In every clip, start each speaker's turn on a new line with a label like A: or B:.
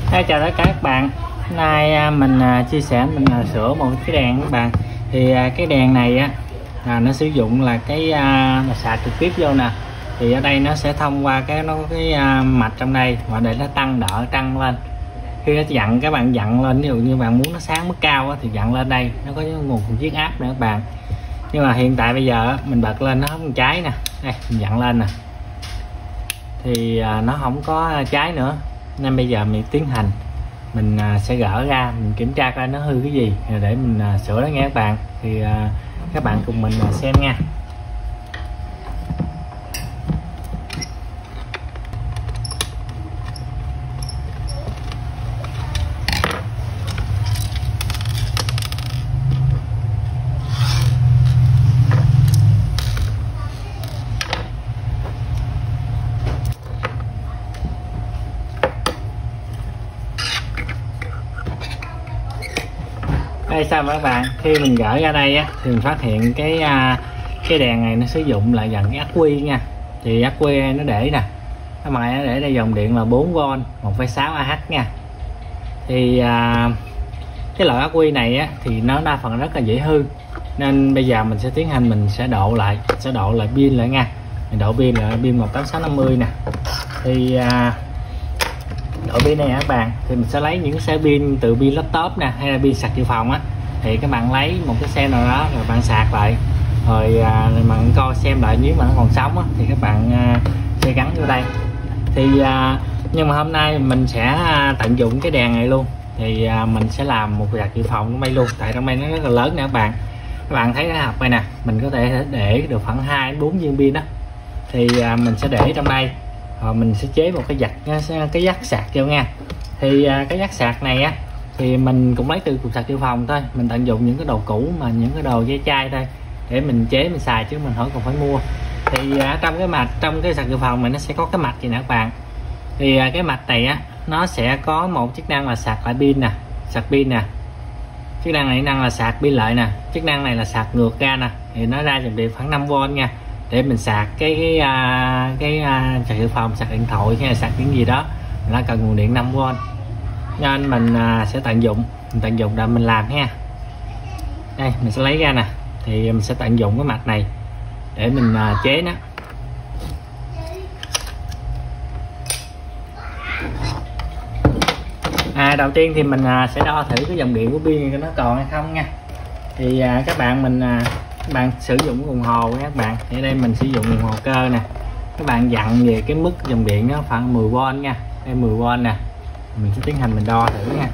A: Chào tất cả các bạn. Hôm nay mình chia sẻ sửa một cái đèn các bạn. Thì cái đèn này nó sử dụng là cái sạc trực tiếp vô nè. Thì ở đây nó sẽ thông qua cái mạch trong đây và để nó tăng lên. Khi nó dặn, các bạn dặn lên, ví dụ như bạn muốn nó sáng mức cao thì dặn lên đây, nó có nguồn chiết áp nữa các bạn. Nhưng mà hiện tại bây giờ mình bật lên nó không cháy nè. Đây mình dặn lên nè thì nó không có cháy nữa, nên bây giờ mình tiến hành mình sẽ gỡ ra, mình kiểm tra coi nó hư cái gì để mình sửa nó nghe các bạn. Thì các bạn cùng mình xem nha. Đây sao các bạn, khi mình gỡ ra đây thì mình phát hiện cái đèn này nó sử dụng là dàn cái ắc quy nha. Thì ắc quy nó để nè, nó để đây dòng điện là 4V 1,6 Ah nha. Thì cái loại ắc quy này thì nó đa phần rất là dễ hư, nên bây giờ mình sẽ tiến hành mình sẽ độ lại pin lại nha. Mình độ pin là pin 18650 nè. Thì độ pin này các bạn, thì mình sẽ lấy những xe pin từ pin laptop nè, hay là pin sạc dự phòng thì các bạn lấy một cái xe nào đó rồi bạn sạc lại, rồi bạn coi xem lại, nếu mà nó còn sống thì các bạn sẽ gắn vô đây. Thì nhưng mà hôm nay mình sẽ tận dụng cái đèn này luôn, thì mình sẽ làm một sạc dự phòng trong đây luôn, tại trong đây nó rất là lớn nè các bạn thấy cái hộp này nè, mình có thể để được khoảng 2 đến 4 viên pin đó. Thì mình sẽ để trong đây, rồi mình sẽ chế một cái dắt sạc vô nha. Thì cái dắt sạc này thì mình cũng lấy từ cục sạc dự phòng thôi, mình tận dụng những cái đồ cũ, mà những cái đồ dây chai thôi để mình chế mình xài, chứ mình không còn phải mua. Thì trong cái sạc dự phòng này nó sẽ có cái mạch gì nè các bạn. Thì cái mạch này nó sẽ có một chức năng là sạc lại pin nè, sạc pin nè. Chức năng này là sạc pin lại nè, chức năng này là sạc ngược ra nè, thì nó ra dòng điện khoảng 5V nha, để mình sạc cái sạc dự phòng, sạc điện thoại hay là sạc những gì đó nó cần nguồn điện 5V. Nên mình sẽ tận dụng để mình làm ha. Đây mình sẽ lấy ra nè, thì mình sẽ tận dụng cái mạch này để mình chế nó. Đầu tiên thì mình sẽ đo thử cái dòng điện của pin nó còn hay không nha. Thì các bạn sử dụng đồng hồ nha các bạn. Thì ở đây mình sử dụng đồng hồ cơ nè. Các bạn dặn về cái mức dòng điện nó khoảng 10V nha. Đây 10V nè. Mình sẽ tiến hành mình đo thử nha.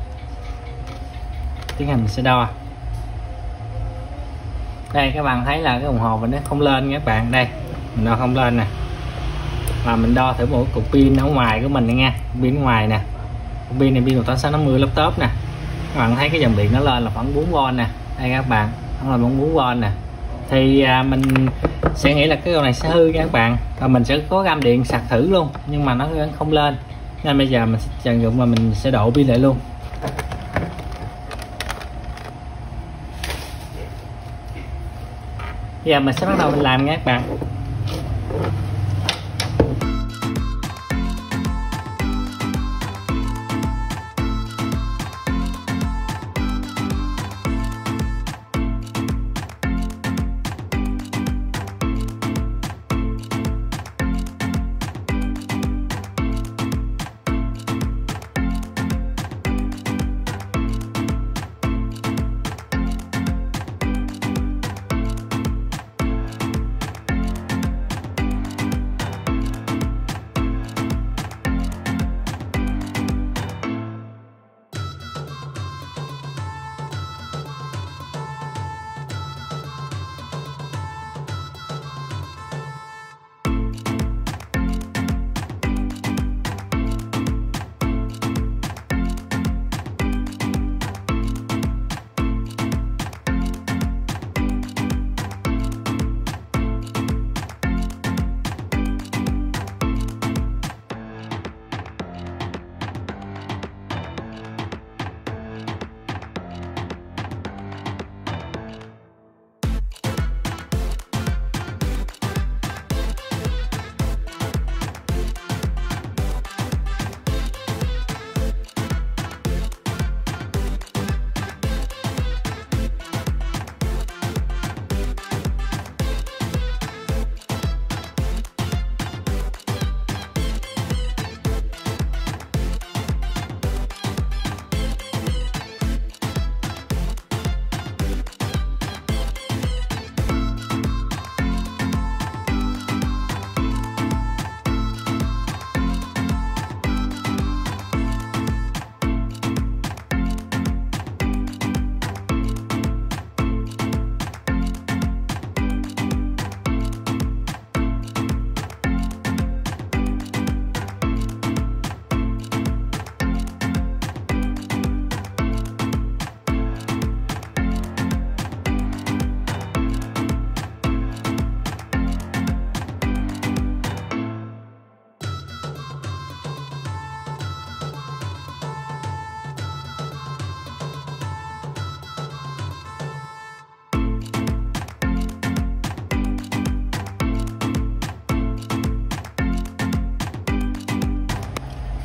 A: Tiến hành mình sẽ đo. Đây các bạn thấy là cái đồng hồ mình nó không lên nha các bạn. Đây mình đo không lên nè. Và mình đo thử một cục pin ở ngoài của mình này nha. Pin ngoài nè. Pin này pin 18650 laptop nè. Các bạn thấy cái dòng điện nó lên là khoảng 4V nè. Đây các bạn, nó là 4V nè. Thì mình sẽ nghĩ là cái con này sẽ hư nha các bạn, và mình sẽ có gam điện sạc thử luôn, nhưng mà nó vẫn không lên, nên bây giờ mình sẽ tận dụng mà mình sẽ độ pin lại luôn. Bây giờ mình sẽ bắt đầu mình làm nha các bạn.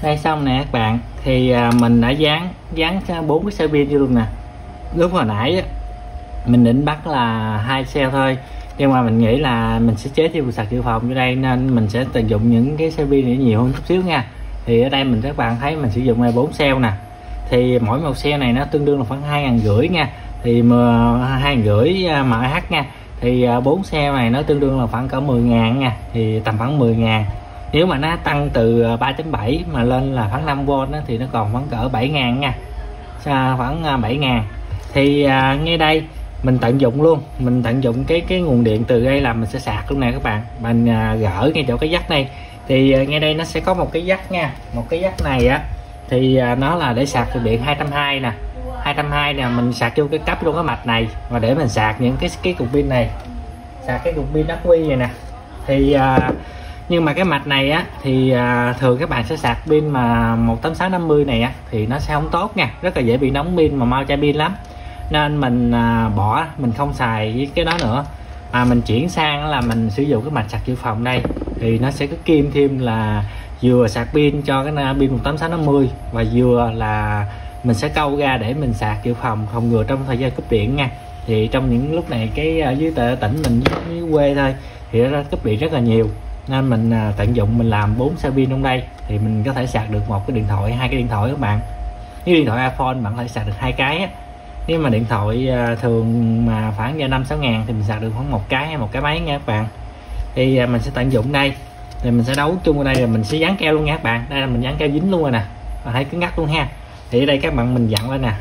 A: Đây xong nè các bạn, thì mình đã dán 4 cái xe pin vô luôn nè. Lúc hồi nãy á, mình định bắt là 2 cell thôi, nhưng mà mình nghĩ là mình sẽ chế thêm một sạc dự phòng vô đây nên mình sẽ tận dụng những cái xe pin này nhiều hơn chút xíu nha. Thì ở đây các bạn thấy mình sử dụng là 4 cell nè, thì mỗi một cell này nó tương đương là khoảng 2.500 nha, thì 2.500 mAh nha, thì 4 cell này nó tương đương là khoảng cỡ 10.000 nha, thì tầm khoảng 10.000. Nếu mà nó tăng từ 3.7 mà lên là khoảng 5V thì nó còn khoảng cỡ 7.000 nha, khoảng 7.000. Thì ngay đây mình tận dụng luôn, mình tận dụng cái nguồn điện từ đây là mình sẽ sạc luôn nè các bạn. Mình gỡ ngay chỗ cái jack này, thì ngay đây nó sẽ có một cái jack nha, một cái jack này á, thì nó là để sạc điện 220 nè, 220 nè, mình sạc vô cái cấp luôn cái mạch này, và để mình sạc những cái cục pin này, sạc cái cục pin ắc quy này nè. Thì nhưng mà cái mạch này á thì thường các bạn sẽ sạc pin mà 18650 này á thì nó sẽ không tốt nha, rất là dễ bị nóng pin mà mau chai pin lắm, nên mình bỏ, mình không xài với cái đó nữa, mà mình chuyển sang là mình sử dụng cái mạch sạc dự phòng đây, thì nó sẽ có kim thêm là vừa sạc pin cho cái pin 18650 và vừa là mình sẽ câu ra để mình sạc dự phòng phòng ngừa trong thời gian cúp điện nha. Thì trong những lúc này cái ở dưới tỉnh mình với quê thôi thì nó cúp điện rất là nhiều, nên mình tận dụng mình làm 4 xe pin trong đây, thì mình có thể sạc được một cái điện thoại, 2 cái điện thoại các bạn. Nếu điện thoại iPhone bạn có thể sạc được 2 cái á. Nếu mà điện thoại thường mà khoảng 5-6 ngàn thì mình sạc được khoảng 1 cái hay 1 cái máy nha các bạn. Thì mình sẽ tận dụng đây, thì mình sẽ đấu chung ở đây, rồi mình sẽ dán keo luôn nha các bạn. Đây là mình dán keo dính luôn rồi nè, và thấy cứng ngắt luôn ha. Thì ở đây các bạn mình dặn lên nè,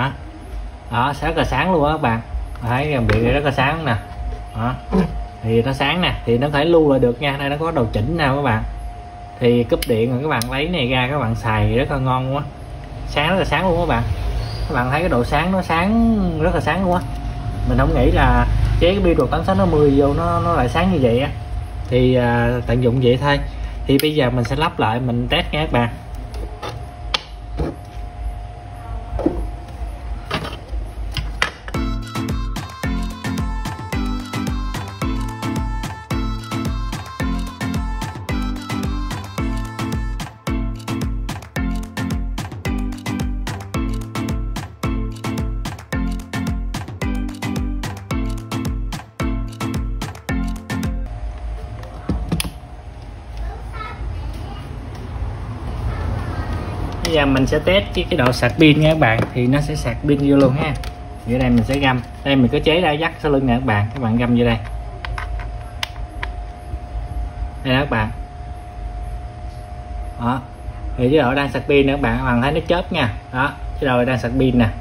A: đó rất là sáng luôn á các bạn, thấy dòng điện này rất là sáng nè, đó thì nó sáng nè, thì nó phải lưu lại được nha. Đây nó có đầu chỉnh nào các bạn, thì cúp điện rồi các bạn lấy này ra các bạn xài rất là ngon quá, sáng rất là sáng luôn các bạn. Các bạn thấy cái độ sáng nó sáng rất là sáng luôn á, mình không nghĩ là chế cái pin 18650 vô nó lại sáng như vậy á. Thì tận dụng vậy thôi. Thì bây giờ mình sẽ lắp lại mình test nha các bạn. Bây giờ mình sẽ test cái độ sạc pin nha các bạn, thì nó sẽ sạc pin vô luôn ha. Thì ở đây mình sẽ găm, đây mình có chế ra dắt sau lưng nè các bạn găm vô đây. Đây đó các bạn. Đó. Thì chế độ đang sạc pin nữa các bạn thấy nó chớp nha. Đó, chế độ đang sạc pin nè.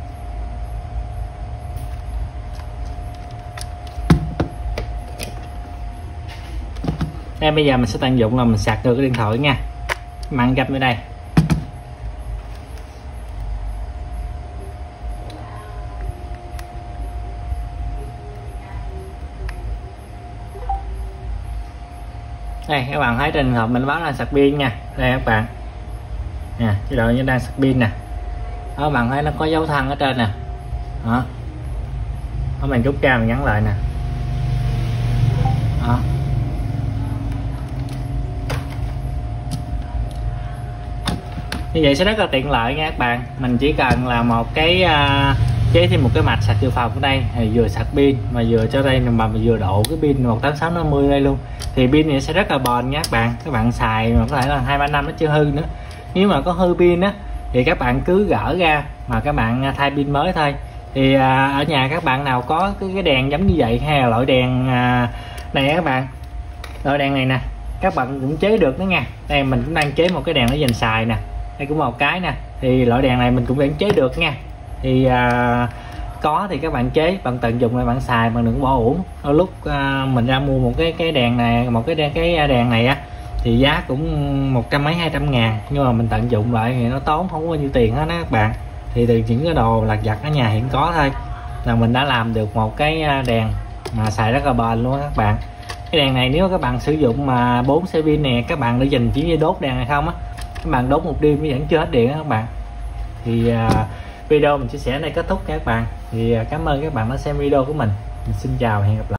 A: Đây bây giờ mình sẽ tận dụng là mình sạc được cái điện thoại nha. Bạn găm vô đây. Đây các bạn thấy trên hộp mình báo là sạc pin nha. Đây các bạn nè, chế độ như đang sạc pin nè. Đó, các bạn thấy nó có dấu thân ở trên nè. Đó, mình rút ra mình gắn lại nè. Đó. Như vậy sẽ rất là tiện lợi nha các bạn. Mình chỉ cần là một cái chế thêm một cái mạch sạc dự phòng ở đây, thì vừa sạc pin mà vừa cho đây mà vừa độ cái pin 18650 đây luôn, thì pin này sẽ rất là bền nha các bạn xài mà có thể là 2-3 năm nó chưa hư nữa. Nếu mà có hư pin á thì các bạn cứ gỡ ra mà các bạn thay pin mới thôi. Thì ở nhà các bạn nào có cái đèn giống như vậy hay là loại đèn này các bạn, loại đèn này nè, các bạn cũng chế được đó nha. Đây mình cũng đang chế một cái đèn để dành xài nè, đây cũng một cái nè, thì loại đèn này mình cũng đang chế được nha. Thì có thì các bạn chế, bạn tận dụng lại bạn xài, bạn đừng bỏ uổng. Đôi lúc mình ra mua một cái đèn này, một cái đèn này á thì giá cũng 100 mấy 200 ngàn, nhưng mà mình tận dụng lại thì nó tốn không có bao nhiêu tiền hết đó các bạn. Thì từ những cái đồ lặt vặt ở nhà hiện có thôi là mình đã làm được một cái đèn mà xài rất là bền luôn các bạn. Cái đèn này nếu các bạn sử dụng mà 4 xe pin nè, các bạn để dành chỉ như đốt đèn này không á, các bạn đốt một đêm vẫn chưa hết điện đó các bạn. Thì video mình chia sẻ này kết thúc nha các bạn. Thì cảm ơn các bạn đã xem video của mình xin chào, hẹn gặp lại.